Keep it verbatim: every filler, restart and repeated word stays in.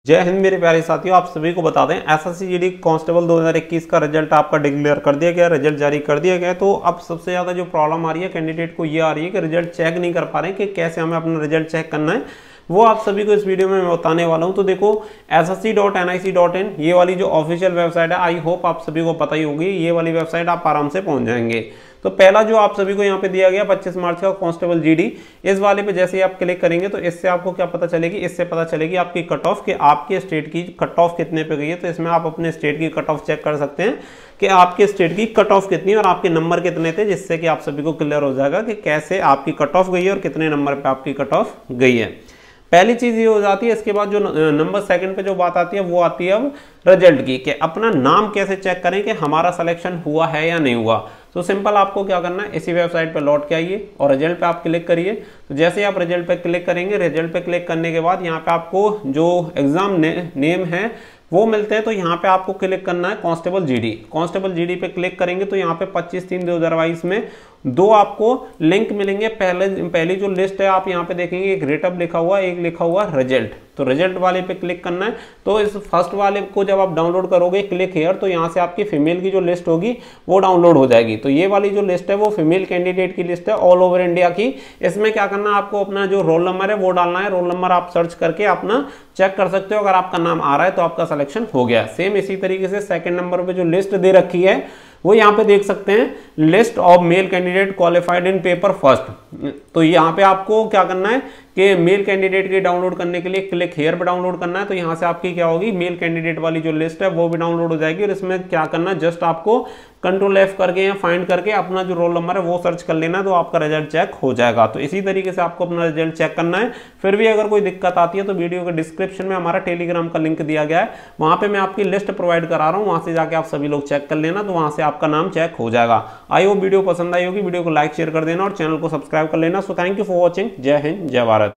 जय हिंद मेरे प्यारे साथियों, आप सभी को बता दें एसएससी जीडी कांस्टेबल दो हज़ार इक्कीस का रिजल्ट आपका डिक्लेयर कर दिया गया, रिजल्ट जारी कर दिया गया। तो अब सबसे ज़्यादा जो प्रॉब्लम आ रही है कैंडिडेट को ये आ रही है कि रिजल्ट चेक नहीं कर पा रहे हैं कि कैसे हमें अपना रिजल्ट चेक करना है, वो आप सभी को इस वीडियो में मैं बताने वाला हूं। तो देखो S S C dot N I C dot in ये वाली जो ऑफिशियल वेबसाइट है, आई होप आप सभी को पता ही होगी, ये वाली वेबसाइट आप आराम से पहुंच जाएंगे। तो पहला जो आप सभी को यहाँ पे दिया गया पच्चीस मार्च का कांस्टेबल जीडी, इस वाले पे जैसे ही आप क्लिक करेंगे तो इससे आपको क्या पता चलेगी, इससे पता चलेगी आपकी कट ऑफ कि आपके स्टेट की कट ऑफ कितने पे गई है। तो इसमें आप अपने स्टेट की कट ऑफ चेक कर सकते हैं कि आपके स्टेट की कट ऑफ कितनी है और आपके नंबर कितने थे, जिससे कि आप सभी को क्लियर हो जाएगा कि कैसे आपकी कट ऑफ गई है और कितने नंबर पे आपकी कट ऑफ गई है। पहली चीज ये हो जाती है। इसके बाद जो नंबर सेकंड पे जो बात आती है वो आती है अब रिजल्ट की, कि अपना नाम कैसे चेक करें कि हमारा सिलेक्शन हुआ है या नहीं हुआ। तो सिंपल आपको क्या करना है, इसी वेबसाइट पे लौट के आइए और रिजल्ट पे आप क्लिक करिए। तो जैसे आप रिजल्ट पे क्लिक करेंगे, रिजल्ट पे क्लिक करने के बाद यहाँ पे आपको जो एग्जाम ने, नेम है वो मिलते हैं। तो यहाँ पे आपको क्लिक करना है कांस्टेबल जीडी। कांस्टेबल जीडी पे क्लिक करेंगे तो यहाँ पे पच्चीस तीन दो हजार बाईस में दो आपको लिंक मिलेंगे। पहले पहली जो लिस्ट है आप यहाँ पे देखेंगे, एक रेटअप लिखा हुआ, एक लिखा हुआ रिजल्ट। तो रिजल्ट वाले पे क्लिक करना है। तो इस फर्स्ट वाले को जब आप डाउनलोड करोगे क्लिक हियर, तो यहाँ से आपकी फीमेल की जो लिस्ट होगी वो डाउनलोड हो जाएगी। तो ये वाली जो लिस्ट है वो फीमेल कैंडिडेट की लिस्ट है ऑल ओवर इंडिया की। इसमें क्या करना है, आपको अपना जो रोल नंबर है वो डालना है। रोल नंबर आप सर्च करके अपना चेक कर सकते हो, अगर आपका नाम आ रहा है तो आपका सिलेक्शन हो गया। सेम इसी तरीके से सेकंड नंबर पे जो लिस्ट दे रखी है वो यहाँ पे देख सकते हैं, list of male candidate qualified in paper first. तो यहाँ पे आपको क्या करना है कि मेल कैंडिडेट की डाउनलोड करने के लिए क्लिक हेयर पे डाउनलोड करना है। तो यहाँ से आपकी क्या होगी, मेल कैंडिडेट वाली जो लिस्ट है वो भी डाउनलोड हो जाएगी। और इसमें क्या करना है, जस्ट आपको कंट्रोल एफ करके या फाइंड करके अपना जो रोल नंबर है वो सर्च कर लेना है, तो आपका रिजल्ट चेक हो जाएगा। तो इसी तरीके से आपको अपना रिजल्ट चेक करना है। फिर भी अगर कोई दिक्कत आती है तो वीडियो के डिस्क्रिप्शन में हमारा टेलीग्राम का लिंक दिया गया है, वहां पे मैं आपकी लिस्ट प्रोवाइड करा रहा हूँ, वहां से जाके आप सभी लोग चेक कर लेना, तो वहां से आपका नाम चेक हो जाएगा। आई होप वीडियो पसंद आई होगी, वीडियो को लाइक शेयर कर देना और चैनल को सब्सक्राइब कर लेना। So thank you for watching. जय हिंद, जय भारत।